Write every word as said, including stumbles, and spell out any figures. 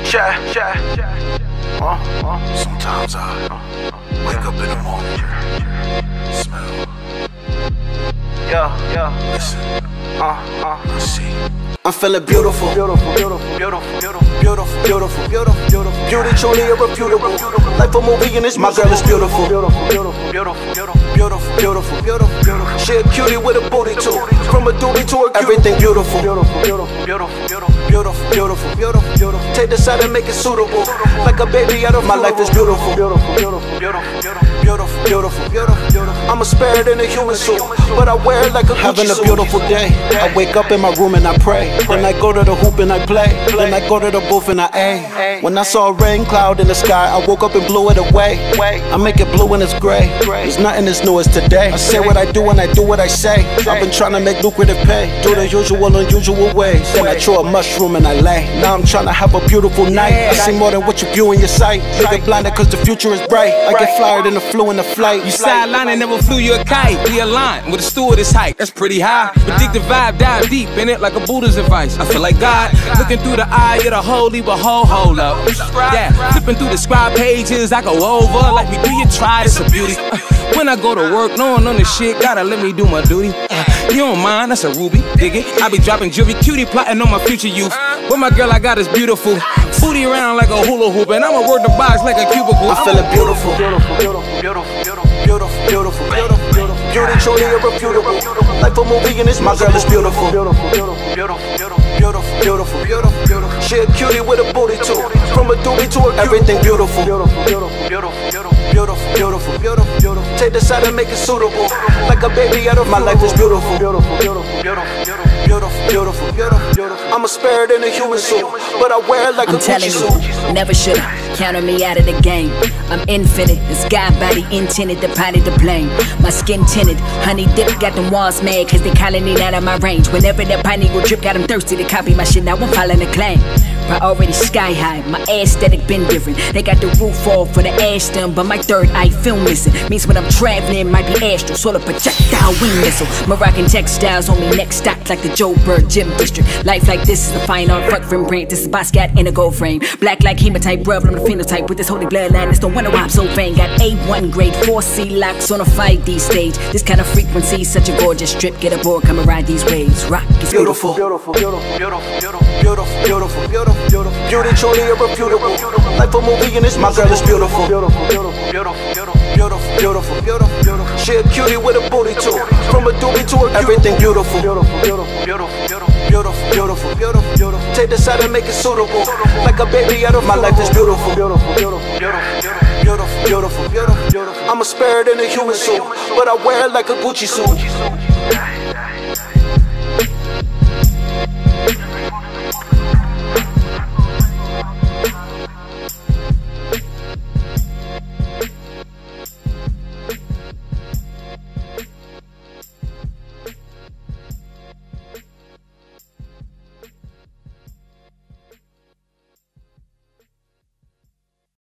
Yeah, yeah. Uh, uh. Sometimes I uh, wake up in the morning, smell. Yeah, yeah. Listen, uh, uh. See. I'm feeling beautiful, beautiful, beautiful, beautiful, beautiful, beautiful, beautiful, beautiful, beautiful. Beauty truly irrefutable. Life a movie and this my girl is beautiful, beautiful, beautiful, beautiful, beautiful, beautiful, beautiful, beautiful. She a cutie with a booty too. From a doobie to a everything beautiful, beautiful, beautiful, beautiful, beautiful, beautiful, beautiful, beautiful. Take this out and make it suitable. Like a baby out of my life is beautiful, beautiful, beautiful, beautiful, beautiful, beautiful, beautiful, beautiful. I'm a spirit in a human suit, but I wear it like a Having a beautiful day. I wake up in my room and I pray. Then I go to the hoop and I play. Then I go to the booth and I A. When I saw a rain cloud in the sky, I woke up and blew it away. I make it blue and it's gray. There's nothing as new as today. I say what I do and I do what I say. I've been trying to make lucrative pay, do the usual unusual ways. Then I throw a mushroom and I lay. Now I'm trying to have a beautiful night. I see more than what you view in your sight. You get blinded cause the future is bright. I get flyer than the flu in the flight. You sideline and never flew you a kite. We aligned with a stewardess height. That's pretty high. Predictive vibe, dive deep in it like a Buddha's advice. I feel like God looking through the eye of the holy, but hold, hold up. Yeah, flipping through the scribe pages, I go over like me. Do you try? It's a beauty. When I go to work, no one on this shit, gotta let me do my duty. You don't mind? That's a ruby. Dig it? I be dropping jewelry, cutie plotting on my future youth. But my girl I got is beautiful. Booty around like a hula hoop, and I'ma work the box like a cubicle. I'm feeling beautiful, beautiful, beautiful, beautiful, beautiful, beautiful, beautiful, beautiful. Beauty truly irrefutable. Life a movie and this my girl is beautiful, beautiful, beautiful, beautiful, beautiful, beautiful, beautiful, beautiful. She a cutie with a booty too. From a doobie to a everything beautiful, beautiful, beautiful, beautiful, beautiful, beautiful, beautiful, beautiful. Take this out and make it suitable. Like a baby out of my life is beautiful, beautiful, beautiful, beautiful, beautiful, beautiful, beautiful, beautiful. I'm a spirit in a human suit, but I wear it like I'm a Gucci suit. telling you, never should've counted me out of the game. I'm infinite, this guy body intended to potty the plane. My skin tinted, honey dip got them walls mad cause they calling it out of my range. Whenever the piney go drip, got them thirsty to copy my shit, now I'm filing a claim. Priority sky high, my aesthetic been different. They got the roof off for the ash stem, but my third eye film missing. Means when I'm traveling, might be astral, solar projectile wing missile. Moroccan textiles on me neck stacked like the Joe Bird Gym District. Life like this is the fine art, fuck from brand. This is Basquiat in a gold frame. Black like hematite, brother, I'm the phenotype with this holy bloodline. It's don't wonder why I'm so vain. Got A one grade, four C locks on a five D stage. This kind of frequency, such a gorgeous strip. Get aboard, come and ride these waves. Rock is beautiful, beautiful, beautiful, beautiful, beautiful, beautiful, beautiful, beautiful. Beautiful. Beauty truly irrefutable. Life a movie and this my girl is beautiful, beautiful, beautiful, beautiful, beautiful, beautiful, beautiful, beautiful. She a cutie with a booty too. From a doobie to a everything beautiful, beautiful, beautiful, beautiful, beautiful, beautiful, beautiful, beautiful. Take this out and make it suitable. Like a baby out of my life is beautiful, beautiful, beautiful, beautiful, beautiful, beautiful, beautiful, beautiful. I'm a spirit in a human suit, but I wear it like a Gucci suit.